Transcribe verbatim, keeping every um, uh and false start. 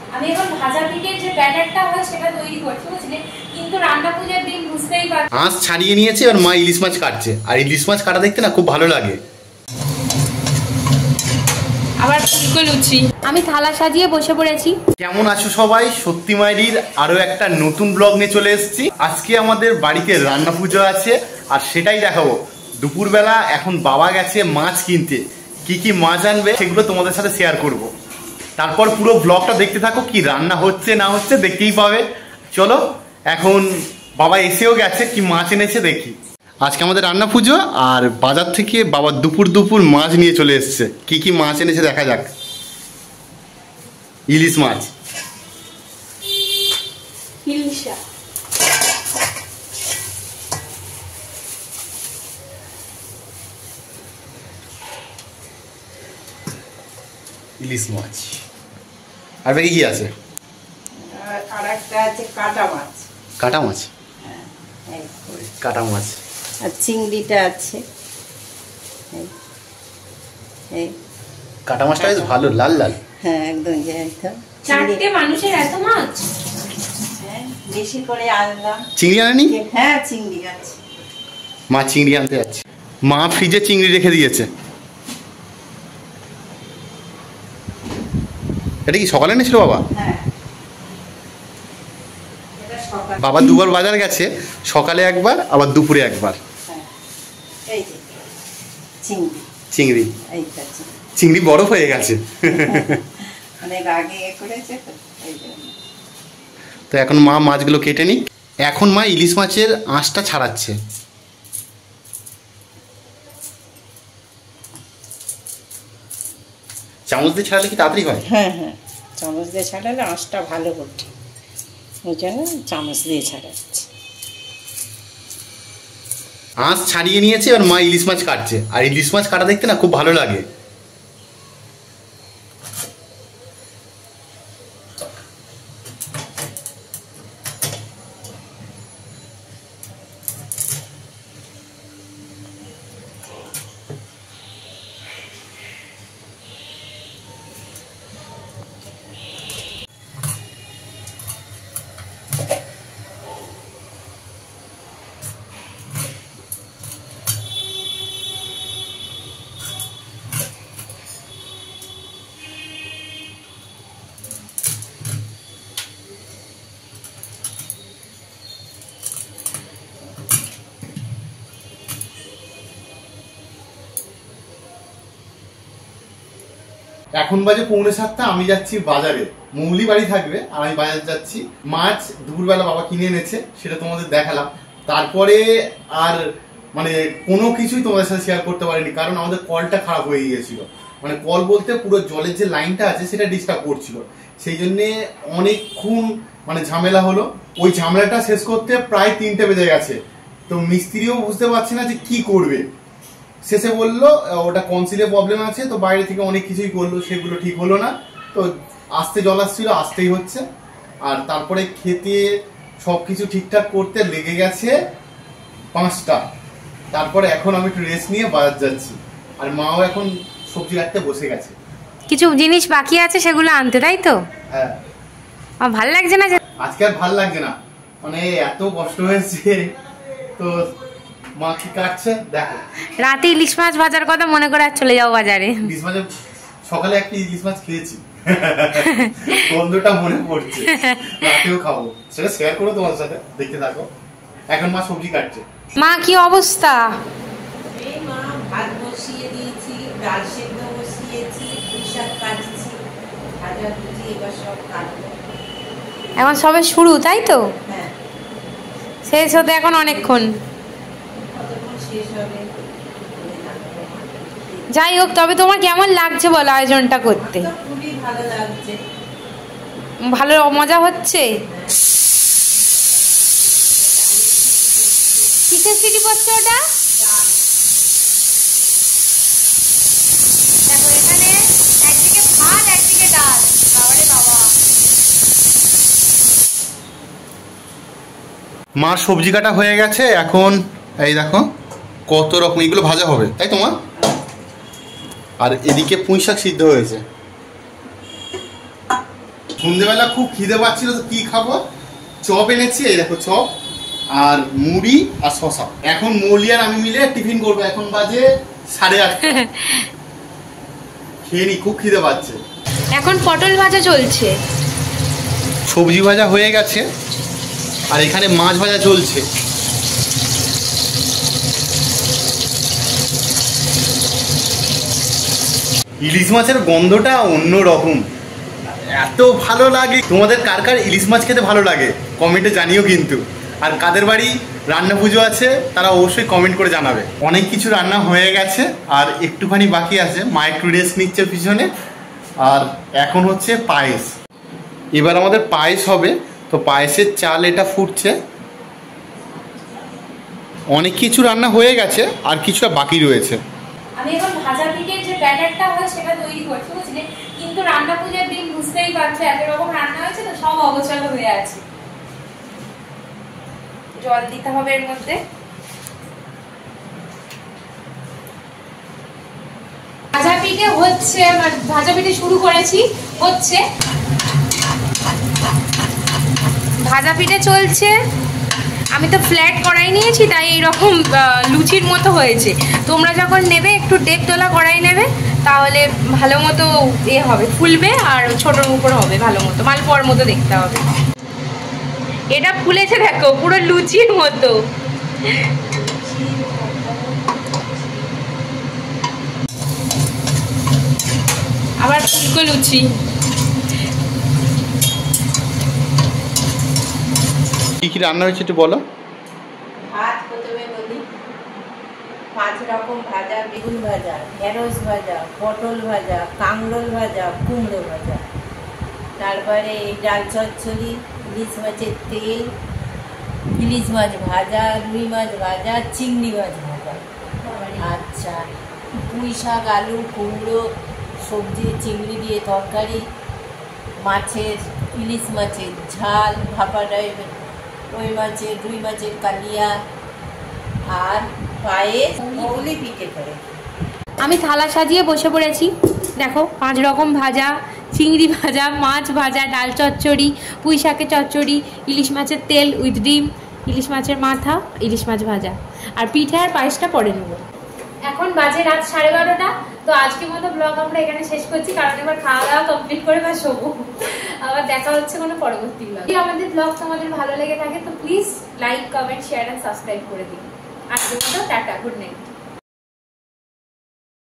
আমি এখন ভাজা পিঠের যে ব্যাটারটা হয় সেটা তৈরি করছি, বুঝলে? কিন্তু রান্না পূজার দিন বুঝতেই পারছি। আঁশ ছাড়িয়ে নিয়েছে আর মা ইলিশ মাছ কাটছে, আর ইলিশ মাছ কাটা দেখতে না খুব ভালো লাগে। আবার ফুলকো লুচি। আমি থালা সাজিয়ে বসে পড়েছি। কেমন আছো সবাই? সত্যি মায়ের আরো একটা নতুন ব্লগ নিয়ে চলে এসেছি। আজকে আমাদের বাড়িতে রান্না পুজো আছে আর সেটাই দেখাবো। দুপুরবেলা এখন বাবা গেছে মাছ কিনতে, কি কি মাছ আনবে সেগুলো তোমাদের সাথে শেয়ার করব। তারপর পুরো ব্লগটা দেখতে থাকো, কি রান্না হচ্ছে না হচ্ছে দেখতেই পাবে। চলো, এখন বাবা এসেও গেছে, কি মাছ এনেছে দেখি। আজকে আমাদের রান্না পুজো আর বাজার থেকে বাবা দুপুর দুপুর মাছ নিয়ে চলে এসছে। কি কি মাছ এনেছে দেখা যাক। ইলিশ মাছ, ইলিশা, ইলিশ মাছ। আর বাকি কি আছে? আর একটা আছে কাটা মাছ। কাটা মাছ, হ্যাঁ, কাটা মাছ। আর চিংড়িটা আছে। এই কাটা মাছটা বেশ ভালো, লাল লাল। হ্যাঁ, একদম একদম। চারটে মানুষের এত মাছ? হ্যাঁ, বেশি করে আনলাম। চিংড়ি আনেনি? হ্যাঁ, চিংড়ি আছে। মা চিংড়ি আনতে যাচ্ছে। মা ফ্রিজে চিংড়ি রেখে দিয়েছে। এটা কি সকালে এনেছিল বাবা? হ্যাঁ, এটা সকাল। বাবা দুবার বাজার গেছে, সকালে একবার আবার দুপুরে একবার। হ্যাঁ, এই যে চিংড়ি। চিংড়ি, এইটা চিংড়ি। চিংড়ি বরফ হয়ে গেছে। অনেক আগে এ করেছে তো, এই জন্য। তো এখন মা মাছগুলো কেটে নি। এখন মা ইলিশ মাছের আঁশটা ছাড়াচ্ছে। চামচ দিয়ে ছাড়ালে কি তাড়াতাড়ি হয়? হ্যাঁ হ্যাঁ, চামচ দিয়ে ছাড়ালে আঁশটা ভালো ওঠে, ওই জন্য চামচ দিয়ে ছাড়াচ্ছি। আঁশ ছাড়িয়ে নিয়েছে, এবার মা ইলিশ মাছ কাটছে, আর ইলিশ মাছ কাটা দেখতে না খুব ভালো লাগে। এখন বাজে পৌনে সাতটা, আমি যাচ্ছি বাজারে। মৌলি বাড়ি থাকবে আর আমি বাজার যাচ্ছি। মাছ দুপুরবেলা বাবা কিনে এনেছে, সেটা তোমাদের দেখালাম। তারপরে আর মানে কোনো কিছুই তোমাদের সাথে শেয়ার করতে পারিনি, কারণ আমাদের কলটা খারাপ হয়ে গিয়েছিল। মানে কল বলতে পুরো জলের যে লাইনটা আছে সেটা ডিস্টার্ব করছিল, সেই জন্যে অনেকক্ষণ মানে ঝামেলা হলো। ওই ঝামেলাটা শেষ করতে প্রায় তিনটে বেজে গেছে। তো মিস্ত্রিও বুঝতে পারছে না যে কি করবে। শেষে বললো ওটা কনসিলের প্রবলেম আছে, তো বাইরে থেকে অনেক কিছুই করলো, সেগুলো ঠিক হলো না। তো আসতে জল আসছিল, আসতেই হচ্ছে। আর তারপরে খেতে সব কিছু ঠিকঠাক করতে লেগে গেছে পাঁচটা। তারপরে এখন আমি একটু রেস্ট নিয়ে বাজার যাচ্ছি, আর মাও এখন সবজি কাটতে বসে গেছে। কিছু জিনিস বাকি আছে সেগুলো আনতে, তাই তো? হ্যাঁ। আর ভালো লাগছে না আজকে আর ভালো লাগছে না, মানে এত কষ্ট হয়েছে। তো মা কি কাটছে দেখো। রাতে ইলিশ মাছ ভাজার কথা মনে করে আর চলে যাও বাজারে। ইলিশ মাছ সকালে একটা ইলিশ মাছ খেয়েছি, গন্ধটা মনে পড়ছে। রাতেও খাবো, সেটা শেয়ার করো তোমার সাথে, দেখতে থাকো। এখন মা সবজি কাটছে। মা কি অবস্থা? এই মা ভাত বসিয়ে দিয়েছি, ডাল সেদ্ধ বসিয়েছি, পুঁই শাক কাটছি, ভাজা ভুজি এবার সব কাটবো। এখন সবে শুরু, তাই তো? হ্যাঁ, শেষ হতে এখন অনেকক্ষণ। কতক্ষণ শেষ হবে। যাই হোক, তবে তোমার কেমন লাগছে বলো আয়োজনটা করতে? খুবই ভালো লাগছে। ভালো মজা হচ্ছে? কিসের সিটি পড়ছে ওটা? দেখো এখানে একদিকে ভাত একদিকে ডাল। বাবারে বাবা। মার সবজি কাটা হয়ে গেছে। এখন এই দেখো কত রকম, এগুলো ভাজা হবে তাই তো মা? আর এদিকে পুঁই শাক সিদ্ধ হয়েছে। সন্ধ্যেবেলা খুব খিদে পাচ্ছিল, তো কি খাবো, চপ এনেছি, এই দেখো চপ আর মুড়ি আর শশা। এখন মৌলি আর আমি মিলে টিফিন করবো। এখন বাজে সাড়ে আটটা। খেয়ে নি, খুব খিদে পাচ্ছে। এখন পটল ভাজা চলছে, সবজি ভাজা হয়ে গেছে, আর এখানে মাছ ভাজা চলছে। ইলিশ মাছের গন্ধটা অন্য রকম, এত ভালো লাগে। তোমাদের কার কার ইলিশ মাছ খেতে ভালো লাগে কমেন্টে জানিও কিন্তু। আর কাদের বাড়ি রান্না পুজো আছে তারা অবশ্যই কমেন্ট করে জানাবে। অনেক কিছু রান্না হয়ে গেছে আর একটুখানি বাকি আছে। মা একটু রেস্ট নিচ্ছে পিছনে। আর এখন হচ্ছে পায়েস, এবার আমাদের পায়েস হবে। তো পায়েসের চাল এটা ফুটছে। অনেক কিছু রান্না হয়ে গেছে আর কিছুটা বাকি রয়েছে। আমি এখন ভাজা পিঠের যে ব্যাটারটা হয় সেটা তৈরি করছি, বুঝলে। কিন্তু রান্না পূজার দিন বুঝতেই পারছো এত রকম রান্না হয়েছে, তো সব অগোছালো হয়ে আছে। জল দিতে হবে এর মধ্যে। ভাজা পিঠে হচ্ছে, ভাজা পিঠে শুরু করেছি, হচ্ছে ভাজা পিঠে চলছে। আমি তো ফ্ল্যাট কড়াই নিয়েছি, তাই এইরকম লুচির মতো হয়েছে। তোমরা যখন নেবে একটু ডেক তোলা কড়াই নেবে, তাহলে ভালো মতো এ হবে, ফুলবে আর ছোটোর উপর হবে ভালো মতো, মালপোয়ার মতো দেখতে হবে। এটা ফুলেছে দেখো, পুরো লুচির মতো। আবার ফুলকো লুচি। কি কি রান্না হয়েছে একটু বলো। ভাত প্রথমে বলি, পাঁচ রকম ভাজা, বেগুন ভাজা, ঢেঁড়স ভাজা, পটল ভাজা, কাঁকরোল ভাজা, কুমড়ো ভাজা। তারপরে ডাল চচ্চড়ি, ইলিশ মাছের তেল, ইলিশ মাছ ভাজা, রুই মাছ ভাজা, চিংড়ি মাছ ভাজা। আচ্ছা, পুঁই শাক, আলু, কুমড়ো, সবজি, চিংড়ি দিয়ে তরকারি, মাছের, ইলিশ মাছের ঝাল, ভাপা টাইপের, ওই মাছের, রুই মাছের কালিয়া, আর পায়েস, মৌলি পিঠে করে। আমি থালা সাজিয়ে বসে পড়েছি। দেখো, পাঁচ রকম ভাজা, চিংড়ি ভাজা, মাছ ভাজা, ডাল চচ্চড়ি, পুঁই শাকের চচ্চড়ি, ইলিশ মাছের তেল উইথ ডিম, ইলিশ মাছের মাথা, ইলিশ মাছ ভাজা, আর পিঠে আর পায়েসটা পরে নেব। এখন বাজে রাত সাড়ে বারোটা। তো আজকের মতো ব্লগ আমরা এখানে শেষ করছি, কারণ এবার খাওয়া দাওয়া কমপ্লিট করে বা শোবো। আবার দেখা হচ্ছে কোনো পরবর্তী ব্লগ। যদি আমাদের ব্লগ তোমাদের ভালো লেগে থাকে তো please like, comment, share and subscribe করে দিন। আজকের মতো টাটা, গুড নাইট।